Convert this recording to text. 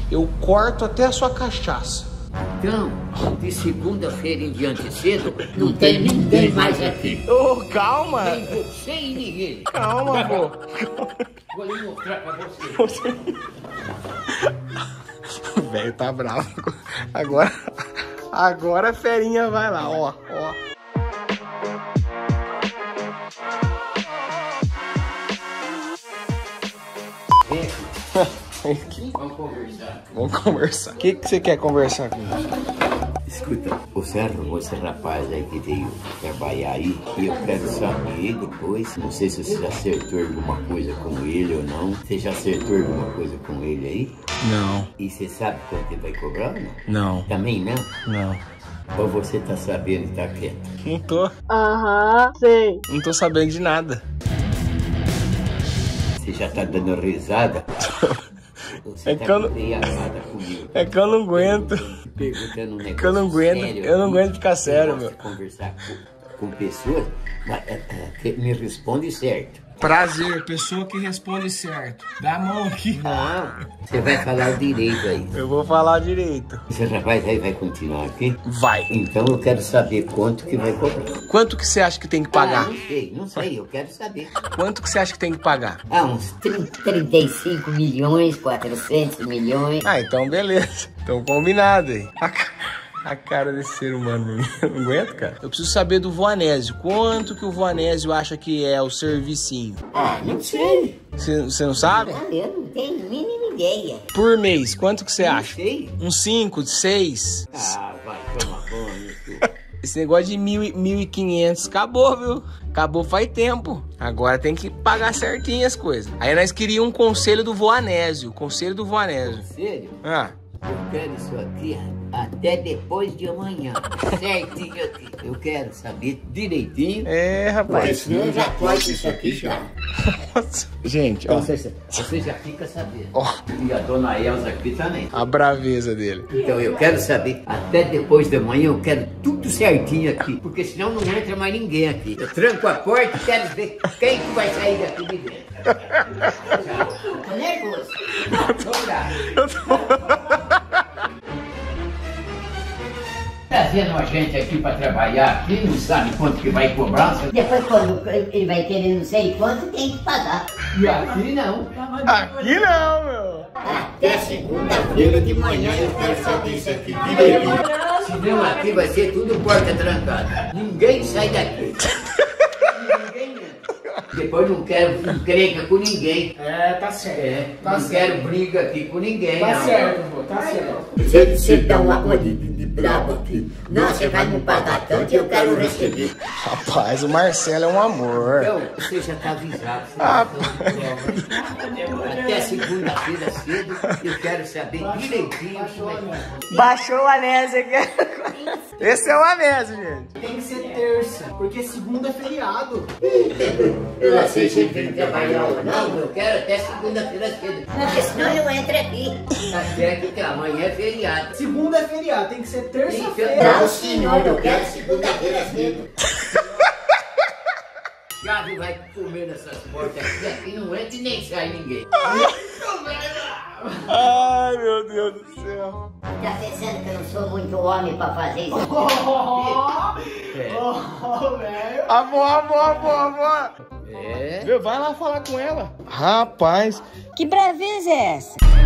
eu corto até a sua cachaça. Então, de segunda-feira em diante cedo, não tem ninguém mais aqui. Ô, calma. Nem você e ninguém. Calma, pô. Vou lhe mostrar pra você. O velho tá bravo. Agora a ferinha vai lá, ó. Vem aqui. Vamos conversar. Vamos conversar. O que você quer conversar comigo? Escuta, você arrumou esse rapaz aí que veio trabalhar aí e eu quero saber depois, não sei se você já acertou alguma coisa com ele ou não. Você já acertou alguma coisa com ele aí? Não. E você sabe quanto ele vai cobrar ou não? Não. Também não? Não. Ou você tá sabendo e tá quieto? Não tô. Sei. Não tô sabendo de nada. Você já tá dando risada? Você É tá que eu não- embriagada comigo. É que eu não aguento. Perguntando um negócio Que eu não aguento. sério Eu não aqui. aguento ficar sério, Você meu. gosta de conversar com pessoas, mas, me responde certo. Prazer, pessoa que responde certo. Dá a mão aqui. Não, você vai falar direito aí. Eu vou falar direito. Esse rapaz aí vai continuar aqui? Vai. Então eu quero saber quanto que vai cobrar. Quanto que você acha que tem que pagar? Não sei, eu quero saber. Quanto que você acha que tem que pagar? Uns 35 milhões, 400 milhões. Ah, então beleza. Então combinado aí. A cara desse ser humano, eu não aguento, cara. Eu preciso saber do Voanésio. Quanto que o Voanésio acha que é o servicinho? Não sei. Você não sabe? Eu não tenho a mínima ideia. Por mês, quanto que você Não acha? sei. Uns 5, 6? Vai tomar banho. Esse negócio de 1.500 acabou, viu? Acabou faz tempo. Agora tem que pagar certinho as coisas. Aí nós queríamos um conselho do Voanésio. Conselho do Voanésio. Sério? Ah, Eu quero isso aqui até depois de amanhã. Certinho aqui. Eu quero saber direitinho. é, rapaz. Senão eu já corto isso aqui já. Nossa. Gente, ó. Você já fica sabendo. Ó. E a dona Elza aqui também. A braveza dele. Então eu quero saber, até depois da manhã eu quero tudo certinho aqui, porque senão não entra mais ninguém aqui. Eu tranco a porta e quero ver quem que vai sair daqui de dentro. Tô nervoso. Vamos lá. Trazendo a gente aqui pra trabalhar aqui, não sabe quanto que vai cobrar. Depois, quando ele vai querer não sei quanto, tem que pagar. E aqui não. Aqui não, meu. Até segunda-feira de manhã eu quero saber isso aqui direitinho. Senão aqui vai ser tudo porta trancada. Ninguém sai daqui. Ninguém entra. Depois não quero encrenca com ninguém. É, tá certo. Não quero briga aqui com ninguém. Tá não. certo, pô, tá certo. Você dá uma coisa de brabo aqui. Não, você vai me pagar tanto e eu quero receber. Rapaz, o Marcelo é um amor. Então, você já tá avisado. Até segunda-feira cedo, eu quero saber direitinho como é que Baixou o Anésio aqui. Esse é o Anésio, gente. Tem que ser terça, porque segunda é feriado. Eu não sei se ele tem que trabalhar ou não. Não, eu quero até segunda-feira cedo. Porque senão eu entro aqui. Tá certo que amanhã é feriado. Segunda é feriado, tem que ser terça-feira. Não, senhor, eu quero segunda-feira cedo. Chave vai comer nessas portas aqui, aqui não entra e nem sai ninguém. Ai, meu Deus do céu. Tá pensando que eu não sou muito homem pra fazer isso? Velho. Avó. É? Meu, vai lá falar com ela. Rapaz. Que braveza é essa?